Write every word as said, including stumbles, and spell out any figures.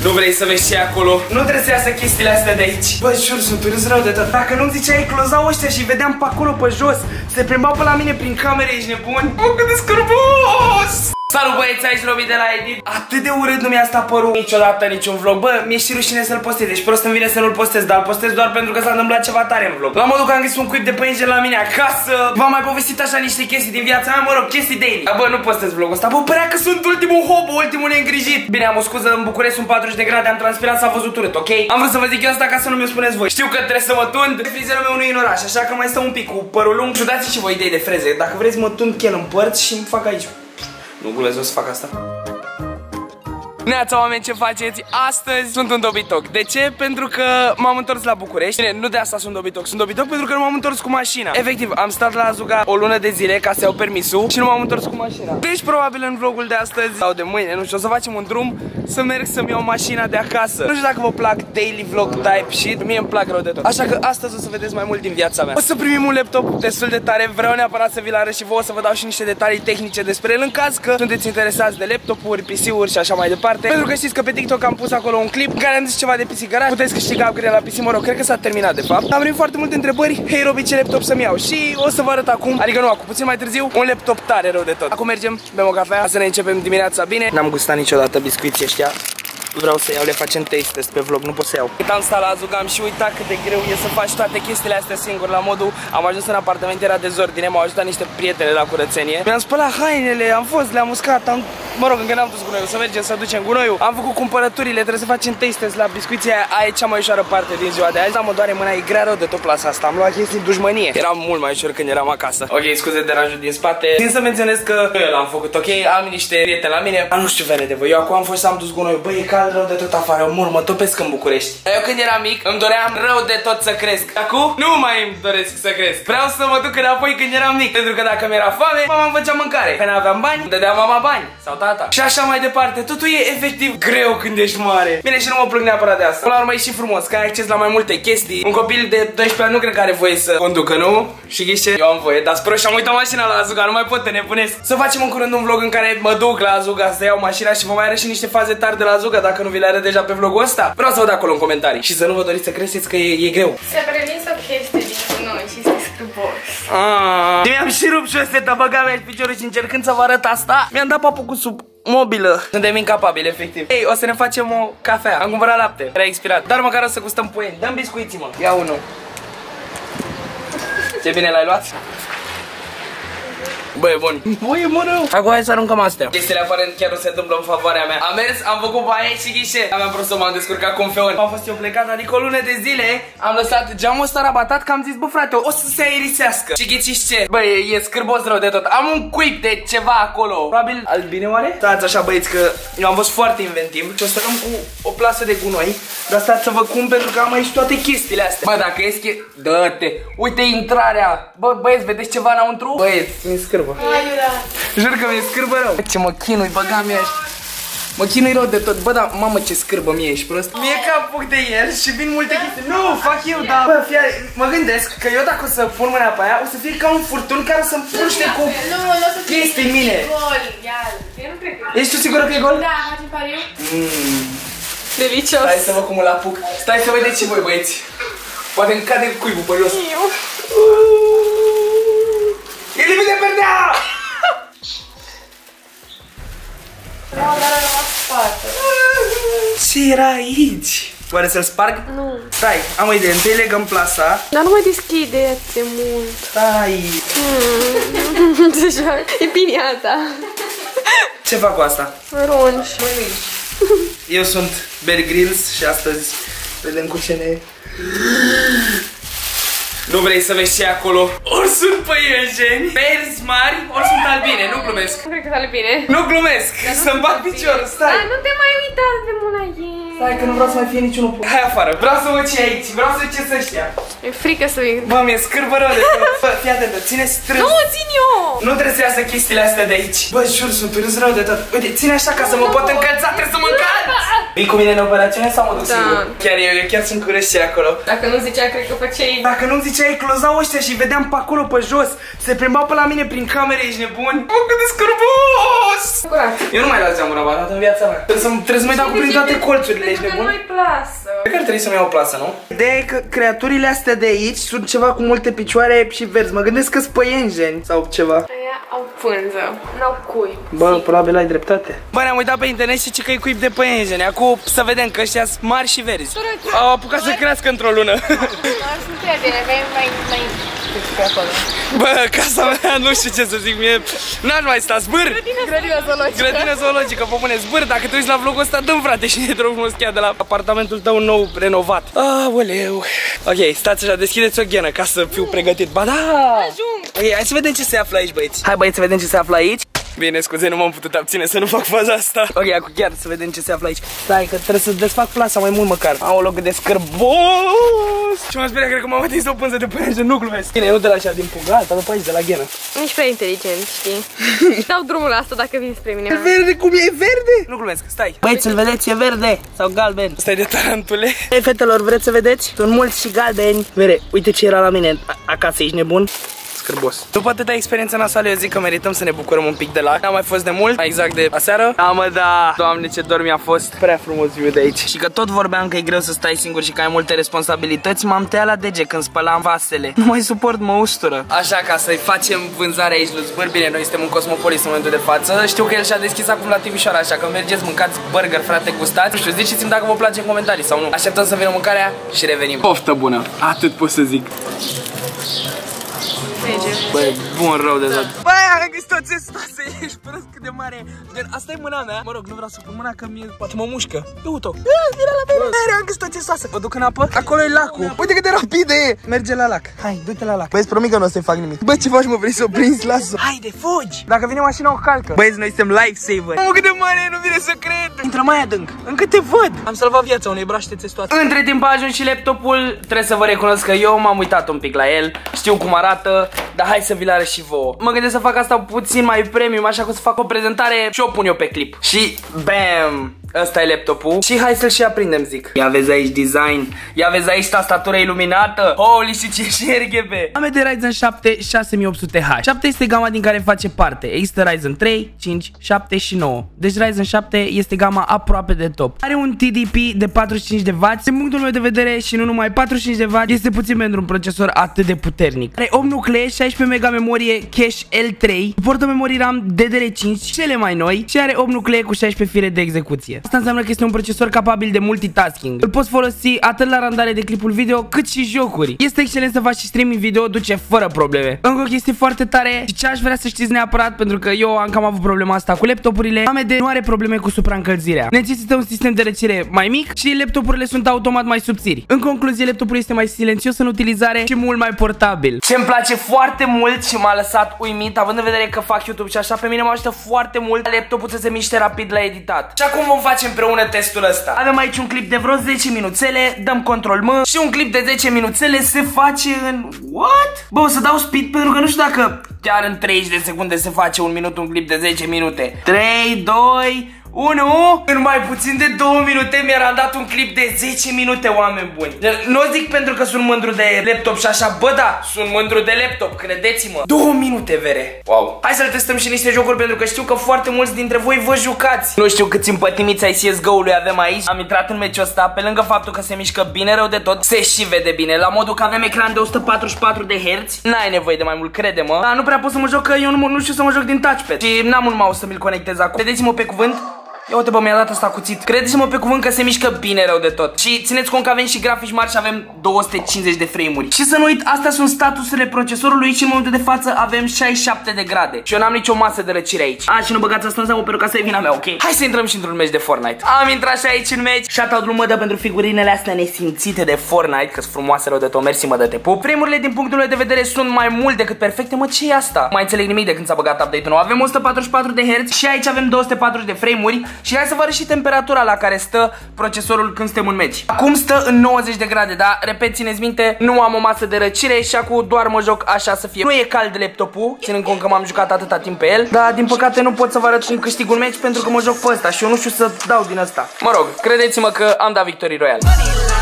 Nu vrei să vezi ce e acolo? Nu trebuie să iasă chestiile astea de aici. Bă, jur, sunt urât rău de tot. Dacă nu-mi ziceai, clozau ăștia și vedeam pe acolo pe jos. Se plimbau pe la mine prin camere, ești nebun? Bă, cât de scârbos! Salut băieți, aici Robi de la Edit. Atât de urât nu mi-a stat părul niciodată niciun vlog. Bă, mi-e și rușine să-l postez, deci prost îmi vine să nu-l postez. Dar îl postez doar pentru că s-a întâmplat ceva tare în vlog. La modul că am găsit un cuib de păienjeni la mine acasă. V-am mai povestit așa niște chestii din viața mea, mă rog, chestii daily. Dar bă, nu postez vlogul ăsta. Bă, părea că sunt ultimul hobo, ultimul neîngrijit. Bine, am o scuză, în București sunt patruzeci de grade, am transpirat, s-a văzut urât, ok? Am vrut să vă zic eu asta ca să nu mi-o spuneți voi. Știu că trebuie să mă tund. Frizerul meu nu e în oraș, așa că mai stau un pic cu părul lung. Și dați și voi idei de freze. Dacă vreți mă tund chel în părți și îmi fac aici. Nu glumesc, o să fac asta. Neața, oameni, ce faceți? Astăzi sunt un dobitoc. De ce? Pentru că m-am întors la București. Bine, nu de asta sunt dobitoc. Sunt dobitoc pentru că nu m-am întors cu mașina. Efectiv, am stat la Azuga o lună de zile ca să iau permisul și nu m-am întors cu mașina. Deci, probabil în vlogul de astăzi sau de mâine, nu știu, o să facem un drum să merg să-mi iau mașina de acasă. Nu știu dacă vă plac daily vlog type shit. Mie îmi plac rău de tot. Așa că astăzi o să vedeți mai mult din viața mea. O să primim un laptop destul de tare. Vreau neapărat să vi-l arăt și vouă, să vă dau și niște detalii tehnice despre el în caz că sunteți interesați de laptopuri, P C-uri și așa mai departe. Pentru că știți că pe TikTok am pus acolo un clip în care am zis ceva de P C Garage. Puteți câștiga upgrade la P C, mă rog, cred că s-a terminat de fapt. Am primit foarte multe întrebări. Hei Robi, ce laptop să-mi iau? Și o să vă arăt acum, adică nu acum, puțin mai târziu, un laptop tare rău de tot. Acum mergem, bem o cafea, să ne începem dimineața bine. N-am gustat niciodată biscuiții ăștia. Vreau să iau, le facem taste test pe vlog, nu pot să iau. Cât am stat la Azuga, am și uitat cât de greu e să faci toate chestiile astea singur. La modul, am ajuns în apartament, era dezordine, m-au ajutat niște prietene la curățenie. Mi-am spălat hainele, am fost, le-am uscat, am... Mă rog, încă n-am dus gunoiul, să mergem să ducem gunoiul. Am făcut cumpărăturile, trebuie să facem taste test la biscuiții aia, aia e cea mai ușoară parte din ziua de azi. Dar mă doare mâna, e grea rău de tot plasa asta, am luat chestii dușmănie. Era mult mai ușor când eram acasă. Ok, scuze de deranjul din spate. Țin să menționez că eu l-am făcut, ok? Am niște prieteni la mine. Am nu știu vene de voi. Eu acum am fost să am dus gunoiul. Băi, e cald rău de tot afară. Mor, mă topesc în București. Eu când eram mic îmi doream rău de tot să cresc. Acum nu mai îmi doresc să cresc. Vreau să mă duc înapoi când eram mic. Pentru că dacă mi-era foame, mama îmi făcea mâncare. Când aveam bani, îmi dădea mama bani. Sau tata. Și așa mai departe. Totul e efectiv greu când ești mare. Bine, și nu mă plâng neapărat de asta. Până la urmă e și frumos, că ai acces la mai multe chestii. Un copil de doisprezece ani nu cred că are voie să conducă, nu? Și ghișe, eu am voie. Dar spre și am uitat mașina la Azuga, nu mai pot, te nebunesc. Să facem în curând un vlog în care mă duc la Azuga să iau mașina și vă mai arăt și niște faze tari de la Azuga, dacă nu vi le arăt deja pe vlogul ăsta. Vreau să văd acolo în comentarii. Și să nu vă doriți să creșteți că e, e greu. Se-a previns o chestie din noi și este scârbos. Aaaa. Mi-am și rupt șoseta, băga mea piciorul și încercând să vă arăt asta, mi-am dat papucul sub mobilă. Suntem incapabili, efectiv. Ei, o să ne facem o cafea. Am cumpărat lapte, era expirat. Dar măcar o să gustăm puieni. Dăm biscuiții, mă. Ia unul. Ce bine l-ai luat? Bă, e bun. Bă, e mă rău. Acum hai să aruncăm astea. Chestiile aparent chiar nu se întâmplă în favoarea mea. Am mers, am făcut baie și ghișe. Aveam prost să m-am descurcat cu un feon. Am fost eu plecat, adică o lună de zile. Am lăsat geamul ăsta rabatat că am zis, bă frate, o să se aerisească. Și ghiciți ce? Bă, e, e scârbos rău de tot. Am un cuib de ceva acolo. Probabil albine oare? Stați așa, băieți, că eu am fost foarte inventiv. Și o să luăm cu o plasă de gunoi. Dar stați să vă cum, pentru că am aici toate chestiile astea. Bă, dacă ești, dă-te. Uite intrarea. Bă, băieți, vedeți ceva înăuntru? Băieți, mi scârbă. Jur că mi-e scârbă rău. Ce mă chinui, băga mea. Mă chinui rău de tot. Bă, dar mamă ce scârbă mie, ești prost. Mie că apuc de el și vin multe chestii. Nu, fac eu, dar bă, fie, mă gândesc că eu dacă o să pun mâna pe aia, o să fie ca un furtun care să-mi puște cu chestii în mine. Eu nu cred că... Ești tu sigură că e gol? Da, facem pariu. Mmm. Delicios. Stai să vă cum îl apuc. Stai să vedeți și voi, băieți. Poate îmi cade cuibul pe jos. E limit de perdea! Nu, dar a rămas spate. Ce era aici? Oare să-l sparg? Nu. Stai, am o idee. Întâi legăm plasa. Dar nu mai deschide atât de mult. Stai. Mm. Deja, e piniata. Ce fac cu asta? Ronș. Eu sunt Bear Grylls și astăzi vedem cu ce ne... Nu vrei să vezi ce e acolo? Ori sunt păienjeni, berzi mari, ori sunt albine, nu glumesc. Nu cred că sunt albine. Nu glumesc, să-mi bag piciorul, stai. Dar nu te mai uita de mâna ei. Stai că nu vreau să mai fie niciunul. Hai afară, vreau să văd ce e aici, vreau să văd ce să ăștia. E frică să vin. Bă, mi-e scârbă rău de tot. Bă, fii atentă, ține strâns. Nu, țin eu. Nu trebuie să iasă chestiile astea de aici. Bă, jur, sunt urât rău de tot. Uite, ține așa ca să mă pot încălța, trebuie să mă încalț. Vii cu mine în operațiune sau mă duc singur? Chiar eu, eu chiar sunt curios ce e acolo. Dacă nu zicea, cred că făceai... Dacă nu-mi ziceai, clozau ăștia și vedeam pe acolo pe jos. Se plimbau pe la mine prin camere, ești nebun? Bă, cât de scârbos! Curat. Eu nu mai las geamul rabat în viața mea. Trebuie să-mi trebuie să mai dau cu prin toate colțurile, ești nebun? Nu mai plasă. Cred că ar trebui să-mi iau o plasă, nu? Ideea e că creaturile astea de aici sunt ceva cu multe picioare și verzi. Mă gândesc că-s păienjeni sau ceva. Aia au pânză, n-au cui. Bă, probabil ai dreptate. Bă, ne-am uitat pe internet și zice că e cuib de păienjeni. Acum să vedem că ăștia sunt mari și verzi. Au apucat să crească într-o lună. Doar sunt prietene, mai, mai, mai... Bă, casa mea, nu știu ce să zic, mie n-aș mai sta, zbâr! Grădina zoologică. Grădina zoologică, pe bune, zbâr, dacă te uiți la vlogul ăsta, dă-mi frate și ne drog frumos chiar de la apartamentul tău nou renovat. Aoleu. Ok, stați așa, deschideți o ghenă ca să fiu pregătit. Ba da! Ajung! Ok, hai să vedem ce se află aici, băieți. Hai băieți să vedem ce se află aici. Bine, scuze, nu m-am putut abține să nu fac faza asta. Ok, acum chiar să vedem ce se află aici. Stai, că trebuie să desfac plasa mai mult măcar. Aoleu, cât de scârbos! Și m-am speriat, cred că m-am atins o pânză de păienjen, nu glumesc. Bine, nu de la așa din pun, gata, după aici, de la ghenă. Nici prea inteligent, știi? Dau drumul la asta dacă vin spre mine. E verde, cum e verde? Nu glumesc, stai. Băieți, îl vedeți, e verde sau galben. Stai de tarantule. Ei, fetelor, vreți să vedeți? Sunt mulți și galbeni. Vere, uite ce era la mine acasă, ești nebun? Scârbos. După atâta experiență nasoală, eu zic că merităm să ne bucurăm un pic de lac. N-am mai fost de mult, mai exact de aseară. Da, mă, da. Doamne, ce dor mi-a fost. Prea frumos viu de aici. Și că tot vorbeam că e greu să stai singur și că ai multe responsabilități, m-am tăiat la dege când spălam vasele. Nu mai suport, mă ustură. Așa, ca să-i facem vânzarea aici lui Zbâr. Bine, noi suntem în Cosmopolis în momentul de față. Știu că el și-a deschis acum la Timișoara, așa că mergeți, mâncați burger, frate, gustați. Nu știu, ziceți-mi dacă vă place în comentarii sau nu. Așteptăm să vină mâncarea și revenim. Poftă bună. Atât pot să zic. Băi, bun rău de tot. Băi, am găsit o țestoasă, ești prost cât de mare. Asta e mâna mea. Mă rog, nu vreau să pun mâna că mi poate mă mușcă. Uite-o. Vine la mine. Am găsit o țestoasă. Mă duc în apă. Acolo e lacul. Uite cât de rapid e. Merge la lac. Hai, du-te la lac. Băi, îți promit că nu o să-i fac nimic. Băi, ce faci, mă, vrei să o prinzi? Lasă. Haide, fugi. Dacă vine mașina, o calcă. Băi, noi suntem lifesaver. Mă, cât de mare e, nu vine să cred. Intră mai adânc. Încă te văd. Am salvat viața unei braște țestoase. Între timp a ajuns și laptopul. Trebuie să vă recunosc că eu m-am uitat un pic la el. Știu cum arată, dar hai să vi-l arăt și vouă. Mă gândesc să fac asta puțin mai premium, așa că o să fac o prezentare și o pun eu pe clip. Și bam! Ăsta e laptopul. Și hai să-l și aprindem, zic. Ia vezi aici design. Ia vezi aici tastatură iluminată. Holy și ce șerghebe. A M D Ryzen șapte șase mii opt sute H. șapte este gama din care face parte. Există Ryzen trei, cinci, șapte și nouă. Deci Ryzen șapte este gama aproape de top. Are un T D P de patruzeci și cinci de watt. Din punctul meu de vedere și nu numai patruzeci și cinci de watt este puțin pentru un procesor atât de puternic. Are opt nuclee, șaisprezece mega memorie cache L trei. Suportă memorii RAM D D R cinci, cele mai noi. Și are opt nuclee cu șaisprezece fire de execuție. Asta înseamnă că este un procesor capabil de multitasking. Îl poți folosi atât la randare de clipul video, cât și jocuri. Este excelent să faci și streaming video, duce fără probleme. Încă o chestie foarte tare și ce aș vrea să știți neapărat, pentru că eu am cam avut problema asta cu laptopurile. A M D nu are probleme cu supraîncălzirea. Necesită un sistem de răcire mai mic și laptopurile sunt automat mai subțiri. În concluzie, laptopul este mai silențios în utilizare și mult mai portabil. Ce îmi place foarte mult și m-a lăsat uimit, având în vedere că fac YouTube și așa, pe mine mă ajută foarte mult laptopul să se miște rapid la editat. Și acum vom face împreună testul ăsta. Avem aici un clip de vreo zece minuțele, dăm control M și un clip de zece minuțele se face în... What? Bă, o să dau speed pentru că nu știu dacă chiar în treizeci de secunde se face un minut un clip de zece minute. trei, doi... unu. În mai puțin de două minute mi-a dat un clip de zece minute, oameni buni. Nu o zic pentru că sunt mândru de laptop și așa, bă da, sunt mândru de laptop, credeți-mă. Două minute, vere. Wow. Hai să-l testăm și niște jocuri pentru că știu că foarte mulți dintre voi vă jucați. Nu știu câți împătimiți ai C S G O-ului avem aici. Am intrat în meciul ăsta, pe lângă faptul că se mișcă bine rău de tot, se și vede bine. La modul că avem ecran de o sută patruzeci și patru de herți. N-ai nevoie de mai mult, crede-mă. Dar nu prea pot să mă joc că eu nu, nu știu să mă joc din touchpad. Și n-am un mouse să mi-l conectez acum. Credeți-mă pe cuvânt. Ia uite, bă, mi-a dat asta cuțit. Credeți-mă pe cuvânt că se mișcă bine rău de tot. Și țineți cont că avem și grafici mari și avem două sute cincizeci de frame-uri. Și să nu uit, astea sunt statusurile procesorului și în momentul de față avem șaizeci și șapte de grade. Și eu n-am nicio masă de răcire aici. A, și nu băgați asta în seamă pentru că asta e vina mea, ok? Hai să intrăm și într-un meci de Fortnite. Am intrat și aici în meci. Shout-out lui Mădă pentru figurinele astea nesimțite de Fortnite, că sunt frumoase rău de tot. Mersi, Mădă, te pup. Frame-urile din punctul meu de vedere sunt mai mult decât perfecte. Mă, ce e asta? Mai înțeleg nimic de când s-a băgat update-ul nou. Avem o sută patruzeci și patru de herți și aici avem două sute patruzeci de frame-uri. Și hai să vă arăt și temperatura la care stă procesorul când suntem în meci. Acum stă în nouăzeci de grade, dar repet, țineți minte, nu am o masă de răcire și acum doar mă joc așa să fie. Nu e cald laptopul, ținând cont că m-am jucat atâta timp pe el, dar din păcate nu pot să vă arăt cum câștig un meci pentru că mă joc pe ăsta și eu nu știu să dau din ăsta. Mă rog, credeți-mă că am dat Victory Royale.